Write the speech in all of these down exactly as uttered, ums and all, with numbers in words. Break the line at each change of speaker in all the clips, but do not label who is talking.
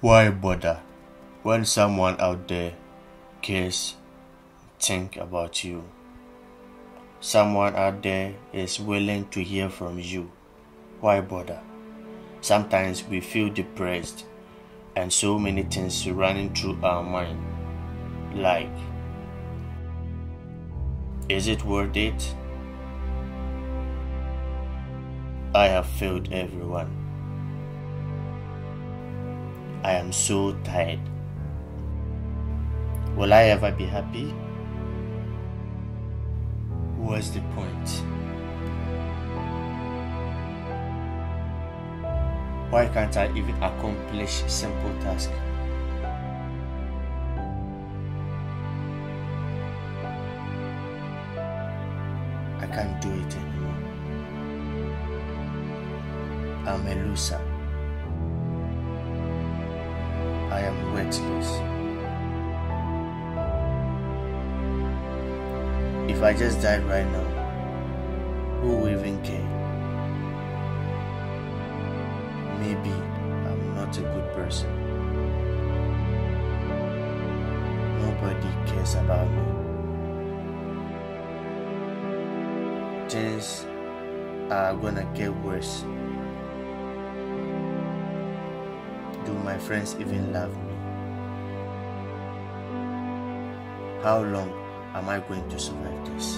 Why bother when someone out there cares, think about you? Someone out there is willing to hear from you. Why bother? Sometimes we feel depressed and so many things running through our mind. Like, is it worth it? I have failed everyone. I am so tired. Will I ever be happy? What's the point? Why can't I even accomplish simple tasks? I can't do it anymore. I'm a loser. I am worthless. If I just died right now, who will even care? Maybe I'm not a good person. Nobody cares about me. Things are gonna get worse. Do my friends even love me? How long am I going to survive this?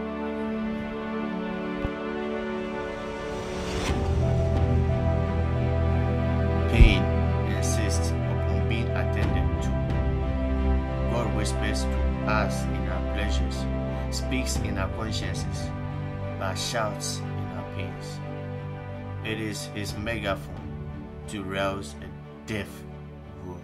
Pain insists upon being attended to. God whispers to us in our pleasures, speaks in our consciences, but shouts in our pains. It is his megaphone to rouse a deaf world.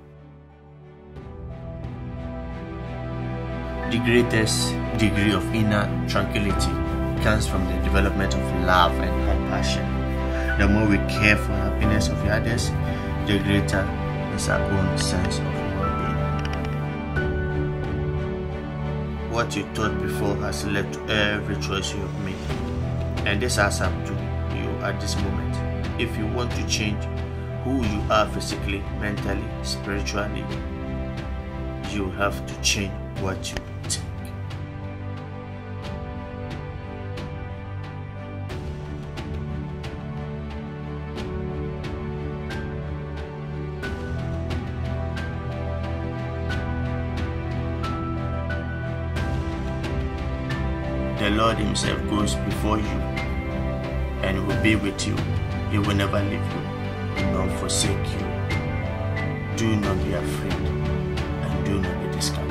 The greatest degree of inner tranquility comes from the development of love and compassion. The more we care for the happiness of others, the greater is our own sense of well-being. What you thought before has led to every choice you have made, and this has up to you at this moment. If you want to change who you are physically, mentally, spiritually, you have to change what you think. The Lord himself goes before you and will be with you. He will never leave you nor forsake you. Do not be afraid and do not be discouraged.